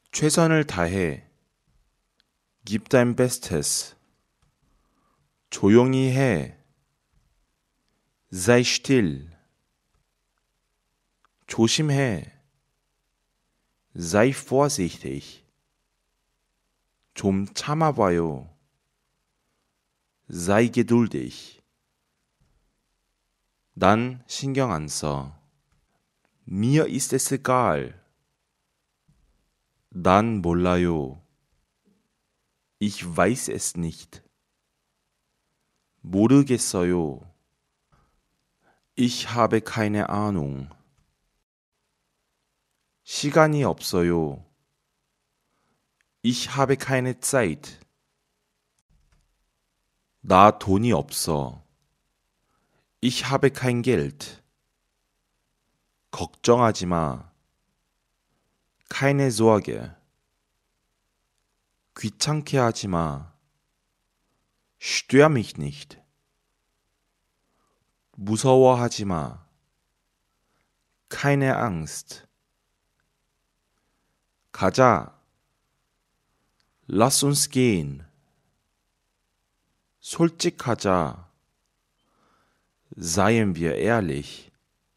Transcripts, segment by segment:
최선을 다해. Gib dein Bestes. 조용히 해. Sei still. 조심해. Sei vorsichtig. 좀 참아봐요. Sei geduldig. 난 신경 안 써. Mir ist es egal. 난 몰라요. Ich weiß es nicht. 모르겠어요. Ich habe keine Ahnung. 시간이 없어요. Ich habe keine Zeit. 나 돈이 없어. Ich habe kein Geld. 걱정하지 마. Keine Sorge. 귀찮게 하지 마. Stör mich nicht. 무서워하지 마. Keine Angst. 가자. Lass uns gehen. 솔직하자. Seien wir ehrlich.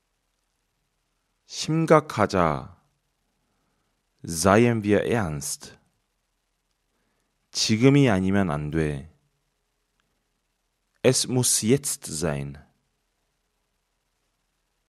심각하자. Seien wir ernst. 지금이 아니면 안 돼. Es muss jetzt sein.